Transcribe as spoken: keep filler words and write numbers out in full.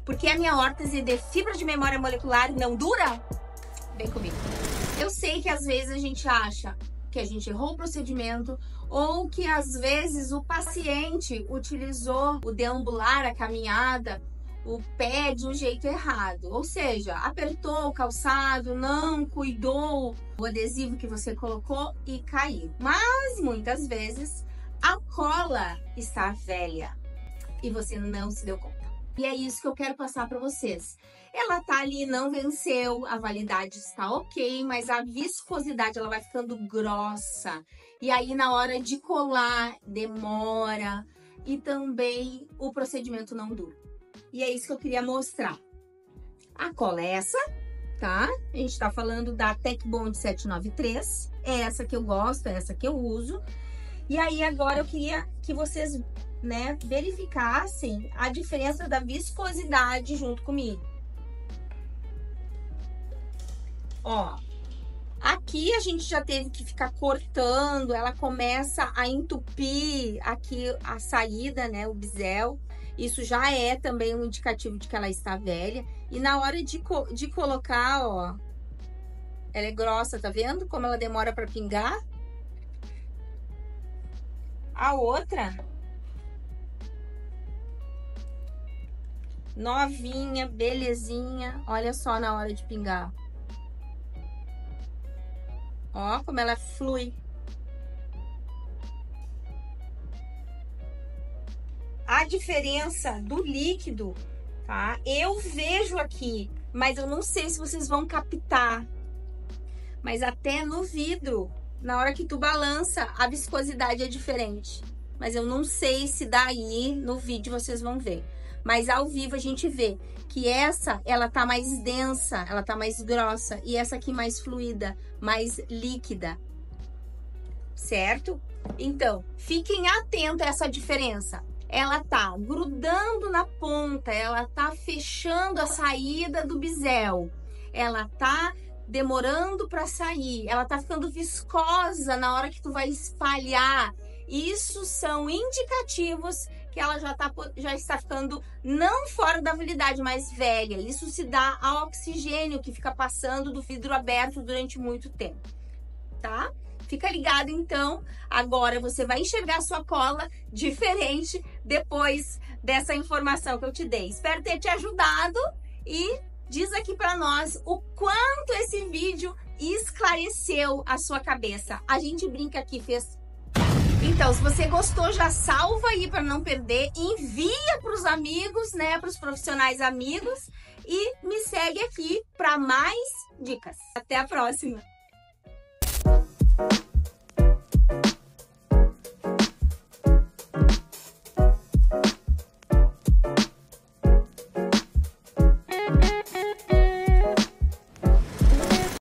Porque a minha órtese de fibra de memória molecular não dura? Vem comigo. Eu sei que às vezes a gente acha que a gente errou o procedimento ou que às vezes o paciente utilizou o deambular, a caminhada, o pé de um jeito errado. Ou seja, apertou o calçado, não cuidou o adesivo que você colocou e caiu. Mas muitas vezes a cola está velha e você não se deu conta. E é isso que eu quero passar para vocês. Ela tá ali, não venceu, a validade está ok, mas a viscosidade ela vai ficando grossa. E aí na hora de colar demora e também o procedimento não dura. E é isso que eu queria mostrar. A cola é essa, tá? A gente tá falando da Tecbond sete nove três. É essa que eu gosto, é essa que eu uso. E aí agora eu queria que vocês, né, verificassem a diferença da viscosidade junto comigo. Ó, aqui a gente já teve que ficar cortando, ela começa a entupir aqui a saída, né, o bisel. Isso já é também um indicativo de que ela está velha. E na hora de, co de colocar, ó, ela é grossa, tá vendo como ela demora para pingar? A outra, novinha, belezinha, olha só na hora de pingar. Ó, como ela flui. A diferença do líquido, tá? Eu vejo aqui, mas eu não sei se vocês vão captar. Mas até no vidro, na hora que tu balança, a viscosidade é diferente. Mas eu não sei se daí no vídeo vocês vão ver. Mas ao vivo a gente vê que essa, ela tá mais densa, ela tá mais grossa. E essa aqui mais fluida, mais líquida. Certo? Então, fiquem atentos a essa diferença. Ela tá grudando na ponta, ela tá fechando a saída do bisel. Ela tá demorando para sair, ela tá ficando viscosa na hora que tu vai espalhar. Isso são indicativos que ela já, tá, já está ficando não fora da validade, mas velha. Isso se dá ao oxigênio que fica passando do vidro aberto durante muito tempo, tá? Fica ligado então, agora você vai enxergar a sua cola diferente depois dessa informação que eu te dei. Espero ter te ajudado e diz aqui para nós o quanto esse vídeo esclareceu a sua cabeça. A gente brinca aqui, fez... Então, se você gostou, já salva aí para não perder, envia para os amigos, né, para os profissionais amigos e me segue aqui para mais dicas. Até a próxima!